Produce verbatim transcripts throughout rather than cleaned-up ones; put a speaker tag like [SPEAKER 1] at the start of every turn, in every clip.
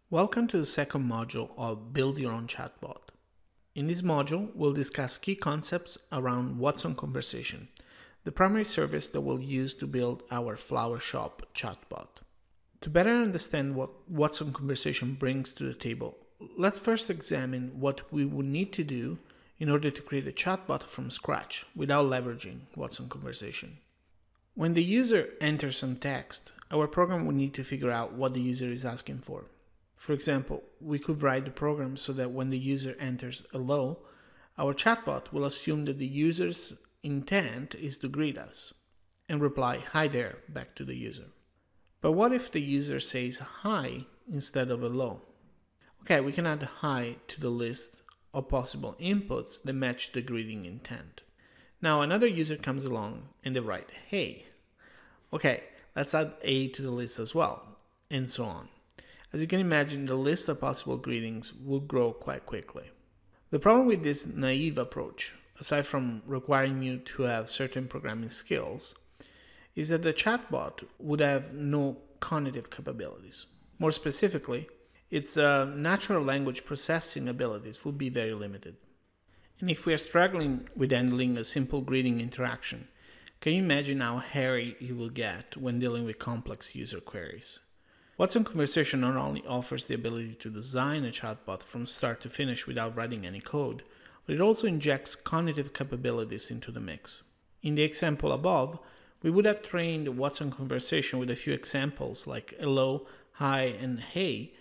[SPEAKER 1] Welcome to the second module of Build Your Own Chatbot. In this module, we'll discuss key concepts around Watson Conversation, the primary service that we'll use to build our Flower Shop chatbot. To better understand what Watson Conversation brings to the table, let's first examine what we would need to do in order to create a chatbot from scratch without leveraging Watson Conversation. When the user enters some text, our program will need to figure out what the user is asking for. For example, we could write the program so that when the user enters hello, our chatbot will assume that the user's intent is to greet us and reply hi there back to the user. But what if the user says hi instead of hello? Okay, we can add hi to the list of possible inputs that match the greeting intent. Now another user comes along and they write hey. Okay, let's add a to the list as well, and so on. As you can imagine, the list of possible greetings will grow quite quickly. The problem with this naive approach, aside from requiring you to have certain programming skills, is that the chatbot would have no cognitive capabilities. More specifically, its uh, natural language processing abilities will be very limited. And if we are struggling with handling a simple greeting interaction, can you imagine how hairy it will get when dealing with complex user queries? Watson Conversation not only offers the ability to design a chatbot from start to finish without writing any code, but it also injects cognitive capabilities into the mix. In the example above, we would have trained Watson Conversation with a few examples like hello, hi, and hey,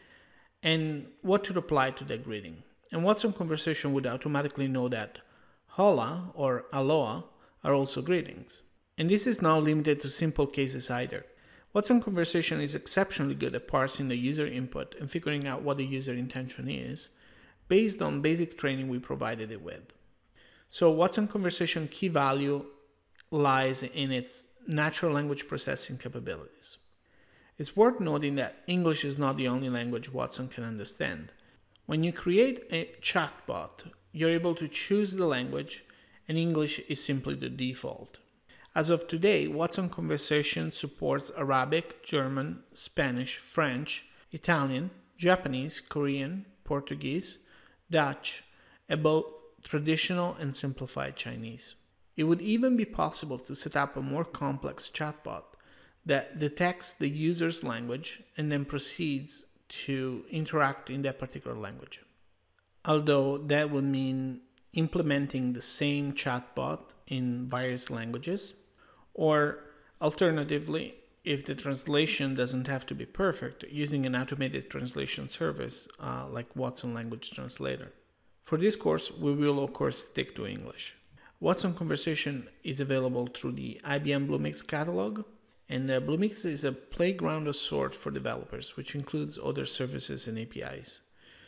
[SPEAKER 1] and what to reply to that greeting. And Watson Conversation would automatically know that hola or aloha are also greetings. And this is not limited to simple cases either. Watson Conversation is exceptionally good at parsing the user input and figuring out what the user intention is based on basic training we provided it with. So Watson Conversation key value lies in its natural language processing capabilities. It's worth noting that English is not the only language Watson can understand. When you create a chatbot, you're able to choose the language, and English is simply the default. As of today, Watson Conversation supports Arabic, German, Spanish, French, Italian, Japanese, Korean, Portuguese, Dutch, and both traditional and simplified Chinese. It would even be possible to set up a more complex chatbot that detects the user's language and then proceeds to interact in that particular language. Although that would mean implementing the same chatbot in various languages, or alternatively, if the translation doesn't have to be perfect, using an automated translation service uh, like Watson Language Translator. For this course, we will of course stick to English. Watson Conversation is available through the I B M Bluemix catalog, and uh, Bluemix is a playground of sorts for developers, which includes other services and A P Is.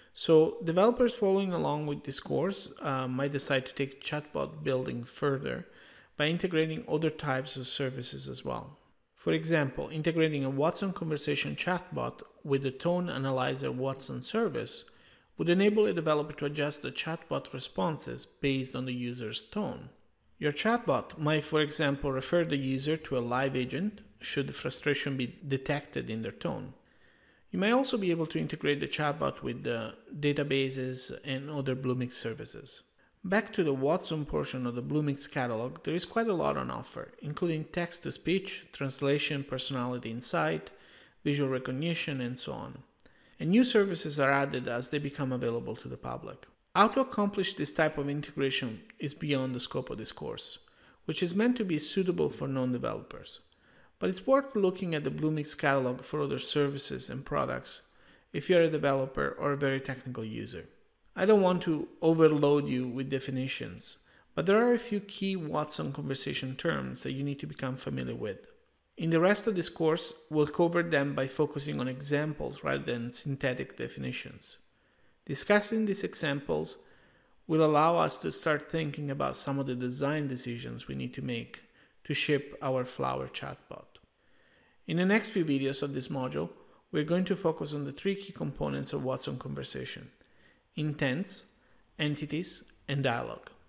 [SPEAKER 1] So developers following along with this course uh, might decide to take chatbot building further by integrating other types of services as well. For example, integrating a Watson Conversation chatbot with the Tone Analyzer Watson service would enable a developer to adjust the chatbot responses based on the user's tone. Your chatbot might, for example, refer the user to a live agent should frustration be detected in their tone. You may also be able to integrate the chatbot with the databases and other Bluemix services. Back to the Watson portion of the Bluemix catalog, there is quite a lot on offer, including text-to-speech, translation, personality insight, visual recognition, and so on. And new services are added as they become available to the public. How to accomplish this type of integration is beyond the scope of this course, which is meant to be suitable for non-developers. But it's worth looking at the Bluemix catalog for other services and products if you're a developer or a very technical user. I don't want to overload you with definitions, but there are a few key Watson Conversation terms that you need to become familiar with. In the rest of this course, we'll cover them by focusing on examples rather than synthetic definitions. Discussing these examples will allow us to start thinking about some of the design decisions we need to make to ship our Flower chatbot. In the next few videos of this module, we're going to focus on the three key components of Watson Conversation: intents, entities, and dialogue.